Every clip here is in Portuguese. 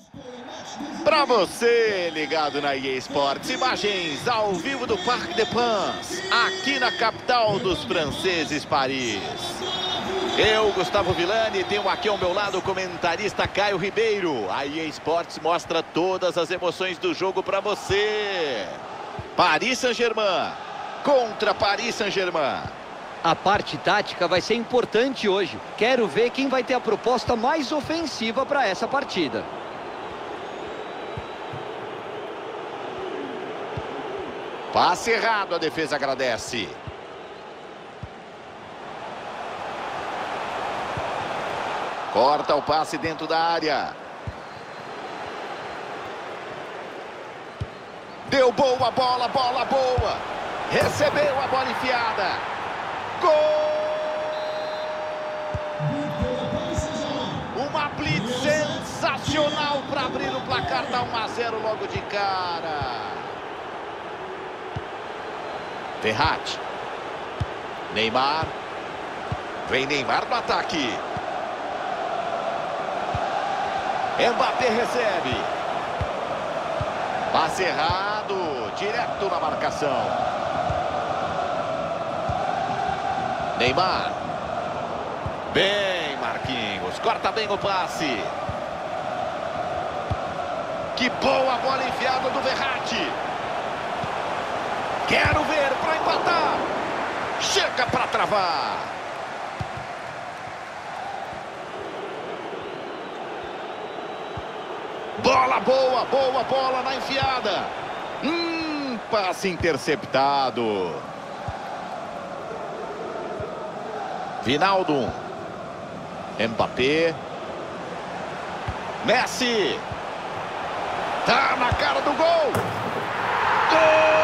Para você ligado na EA Sports, imagens ao vivo do Parc des Princes, aqui na capital dos franceses, Paris. Eu, Gustavo Villani, tenho aqui ao meu lado o comentarista Caio Ribeiro. A EA Sports mostra todas as emoções do jogo para você. Paris Saint-Germain contra Paris Saint-Germain. A parte tática vai ser importante hoje. Quero ver quem vai ter a proposta mais ofensiva para essa partida. Passe errado, a defesa agradece. Corta o passe dentro da área. Deu boa bola, bola boa. Recebeu a bola enfiada. Gol! Uma blitz sensacional para abrir o placar, tá 1-0 logo de cara. Verratti. Neymar. Vem Neymar no ataque. Mbappé recebe. Passe errado. Direto na marcação. Neymar. Bem, Marquinhos. Corta bem o passe. Que boa bola enfiada do Verratti. Quero ver para empatar. Chega para travar. Bola boa, boa bola na enfiada. Passe interceptado. Vinaldo. Mbappé. Messi. Tá na cara do gol. Gol!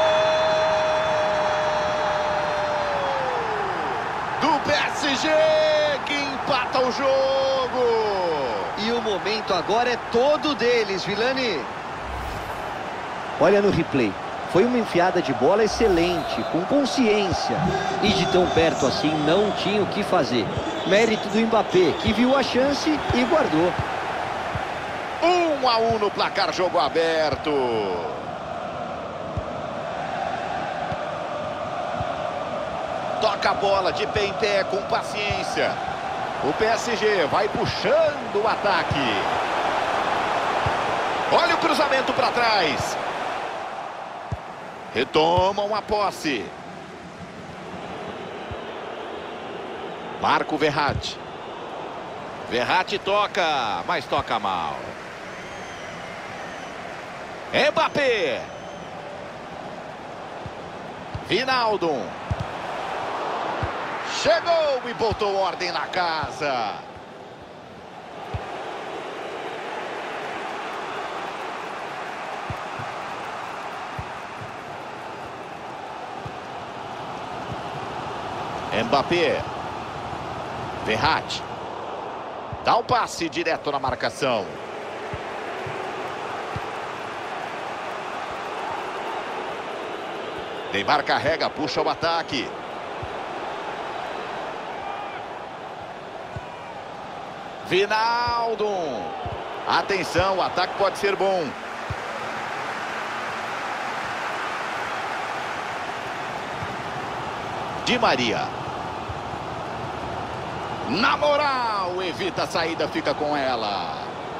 PSG que empata o jogo. E o momento agora é todo deles, Villani. Olha no replay. Foi uma enfiada de bola excelente, com consciência. E de tão perto assim não tinha o que fazer. Mérito do Mbappé, que viu a chance e guardou. 1-1 no placar, jogo aberto. Toca a bola de pé em pé com paciência. O PSG vai puxando o ataque. Olha o cruzamento para trás. Retomam a posse. Marco Verratti. Verratti toca, mas toca mal. Mbappé. Vinaldo. Chegou e botou ordem na casa. Mbappé. Verratti. Dá o passe direto na marcação. Neymar carrega, puxa o ataque. Vinaldo. Atenção, o ataque pode ser bom. Di Maria. Na moral, evita a saída, fica com ela.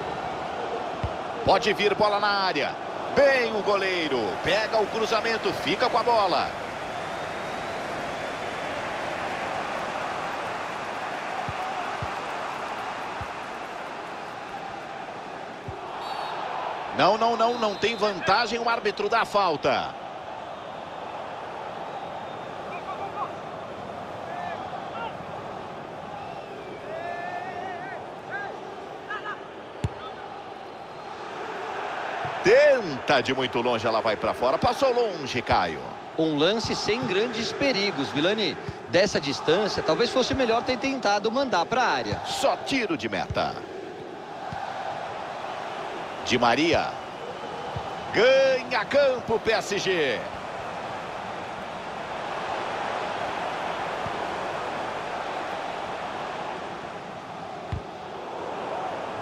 Pode vir bola na área. Bem o goleiro. Pega o cruzamento, fica com a bola. Não tem vantagem, o árbitro dá falta. Tenta de muito longe, ela vai para fora, passou longe, Caio. Um lance sem grandes perigos, Villani. Dessa distância, talvez fosse melhor ter tentado mandar para a área. Só tiro de meta. Di Maria. Ganha campo, PSG.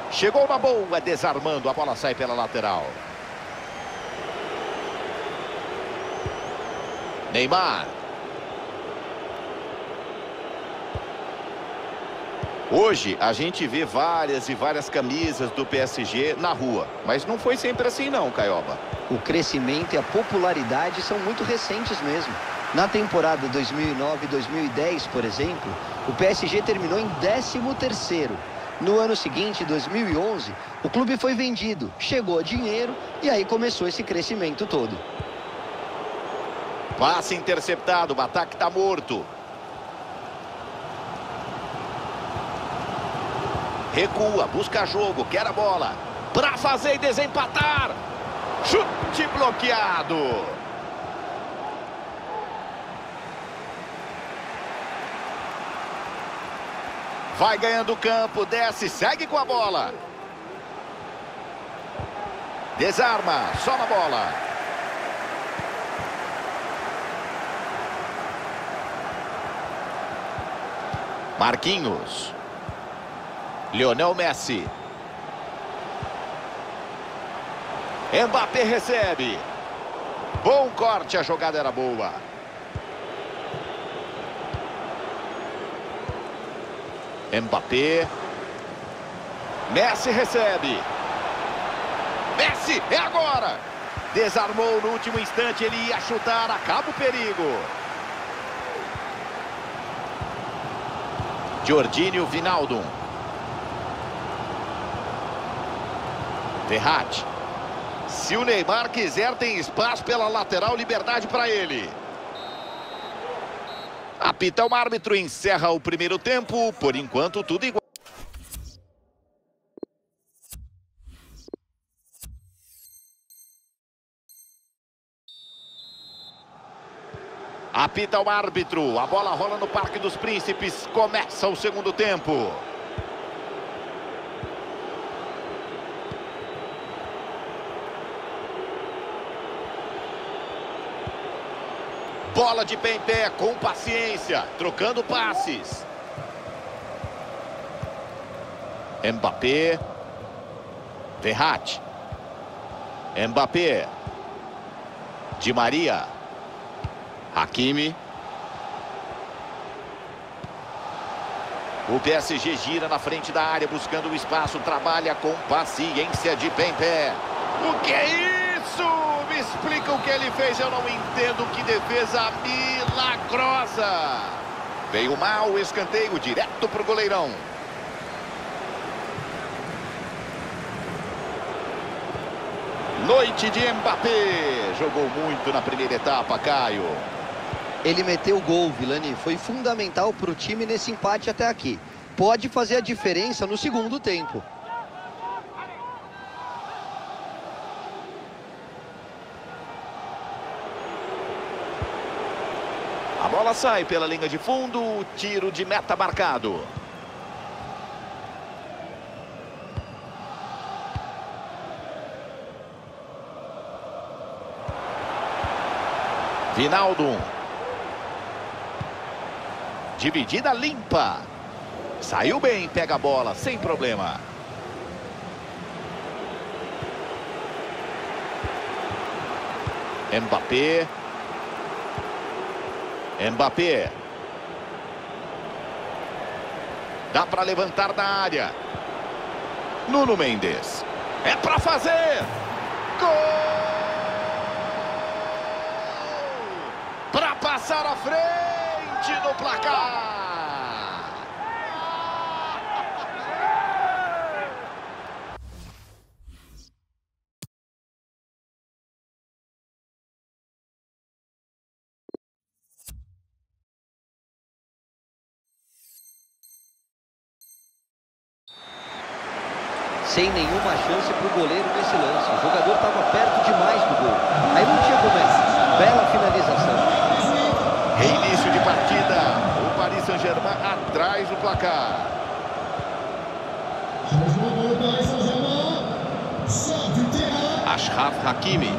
Chegou uma boa, desarmando. A bola sai pela lateral. Neymar. Hoje a gente vê várias e várias camisas do PSG na rua. Mas não foi sempre assim não, Caioba. O crescimento e a popularidade são muito recentes mesmo. Na temporada 2009-2010, por exemplo, o PSG terminou em 13º. No ano seguinte, 2011, o clube foi vendido, chegou a dinheiro e aí começou esse crescimento todo. Passe interceptado, o ataque está morto. Recua, busca jogo, quer a bola. Para fazer e desempatar. Chute bloqueado. Vai ganhando o campo, desce, segue com a bola. Desarma, só na bola. Marquinhos. Lionel Messi. Mbappé recebe. Bom corte, a jogada era boa. Mbappé. Messi recebe. Messi, é agora. Desarmou no último instante, ele ia chutar, acaba o perigo. Jorginho Wijnaldum. Verratti. Se o Neymar quiser, tem espaço pela lateral, liberdade para ele. Apita o árbitro, encerra o primeiro tempo. Por enquanto, tudo igual. Apita o árbitro. A bola rola no Parque dos Príncipes. Começa o segundo tempo. Bola de pé em pé, com paciência, trocando passes. Mbappé. Verratti. Mbappé. Di Maria. Hakimi. O PSG gira na frente da área, buscando o espaço, trabalha com paciência, de pé em pé. O que é isso? Me explica o que ele fez, eu não entendo. Que defesa milagrosa. Veio mal o escanteio, direto pro goleirão. Noite de Mbappé. Jogou muito na primeira etapa, Caio. Ele meteu o gol, Vilani. Foi fundamental para o time nesse empate até aqui. Pode fazer a diferença no segundo tempo. A bola sai pela linha de fundo, tiro de meta marcado. Wijnaldum. Dividida limpa. Saiu bem, pega a bola, sem problema. Mbappé. Mbappé. Dá para levantar na área. Nuno Mendes. É para fazer. Gol! Para passar à frente do placar. Sem nenhuma chance para o goleiro nesse lance. O jogador estava perto demais do gol. Aí não tinha como. Bela finalização. Reinício de partida. O Paris Saint-Germain atrás do placar. Achraf Hakimi.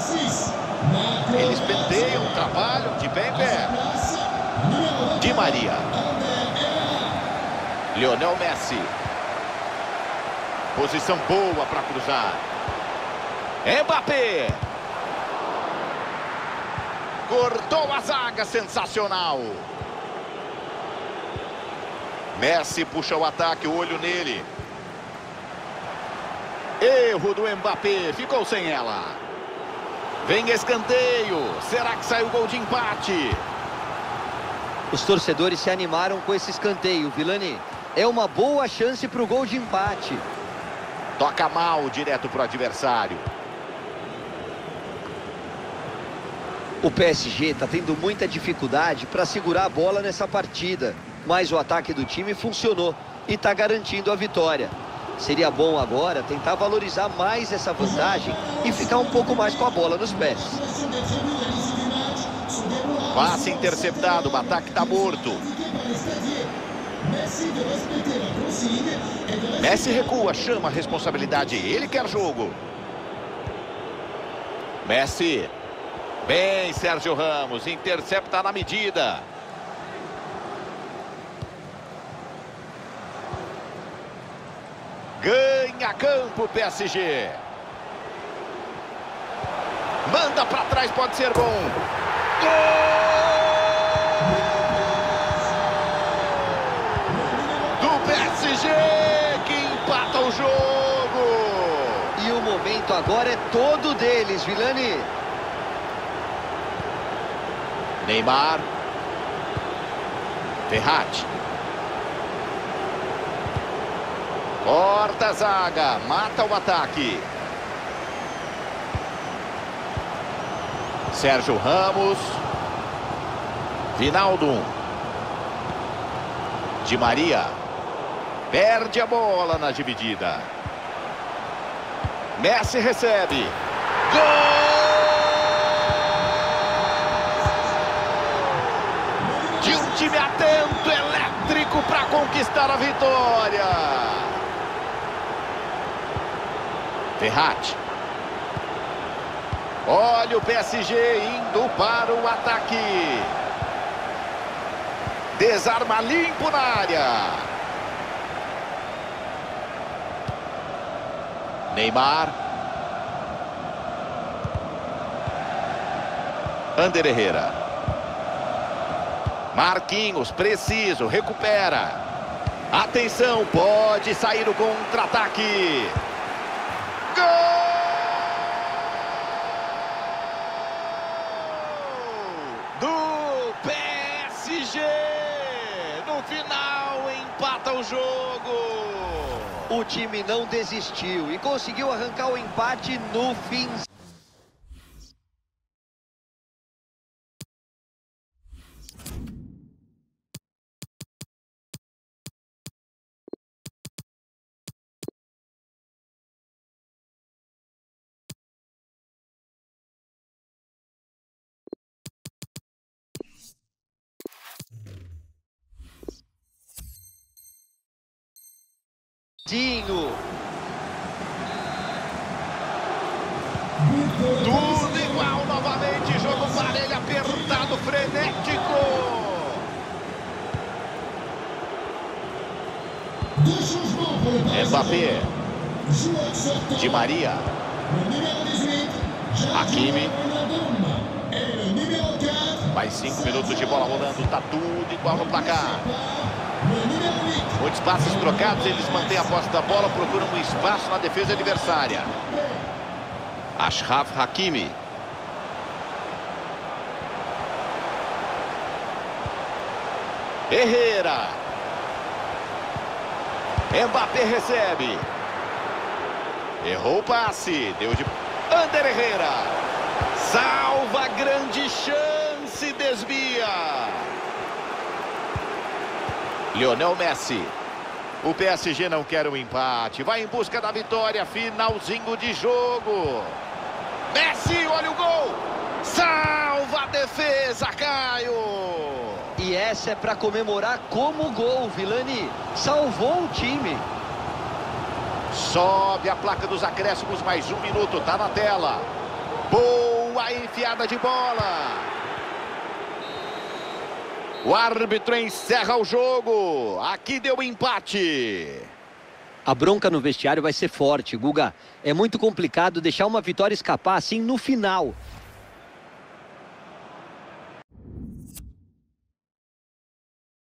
Eles penteiam, trabalham de pé em pé. Di Maria. Lionel Messi. Posição boa para cruzar. Mbappé. Cortou a zaga, sensacional. Messi puxa o ataque, o olho nele. Erro do Mbappé, ficou sem ela. Vem escanteio, será que sai o gol de empate? Os torcedores se animaram com esse escanteio, Vilani. É uma boa chance para o gol de empate. Toca mal, direto para o adversário. O PSG está tendo muita dificuldade para segurar a bola nessa partida. Mas o ataque do time funcionou e está garantindo a vitória. Seria bom agora tentar valorizar mais essa vantagem e ficar um pouco mais com a bola nos pés. Passe interceptado, o ataque está morto. Messi recua, chama a responsabilidade, ele quer jogo. Messi. Bem, Sérgio Ramos, intercepta na medida. Ganha campo, PSG. Manda para trás, pode ser bom. Gol! Do PSG, que empata o jogo. E o momento agora é todo deles, Vilani. Neymar. Verratti. Corta a zaga, mata o ataque. Sérgio Ramos. Vinaldo. Di Maria. Perde a bola na dividida. Messi recebe. Gol! De um time atento, elétrico para conquistar a vitória. Verratti. Olha o PSG indo para o ataque. Desarma limpo na área. Neymar. Ander Herrera. Marquinhos, preciso, recupera. Atenção, pode sair o contra-ataque. Gol! Do PSG. No final, empata o jogo. O time não desistiu e conseguiu arrancar o empate no fim. Tudo igual novamente, jogo parelho, apertado, frenético. Mbappé. Di Maria. Hakimi. Mais 5 minutos de bola rolando, tá tudo igual no placar. Muitos passes trocados, eles mantêm a posse da bola, procuram um espaço na defesa adversária. Achraf Hakimi. Herrera. Mbappé recebe. Errou o passe, deu de... Ander Herrera. Salva, grande chance, desvia. Lionel Messi. O PSG não quer um empate, vai em busca da vitória, finalzinho de jogo. Messi, olha o gol. Salva a defesa, Caio. E essa é para comemorar como gol, Vilani. Salvou o time. Sobe a placa dos acréscimos, mais 1 minuto, tá na tela. Boa enfiada de bola. O árbitro encerra o jogo. Aqui deu empate. A bronca no vestiário vai ser forte, Guga. É muito complicado deixar uma vitória escapar assim no final.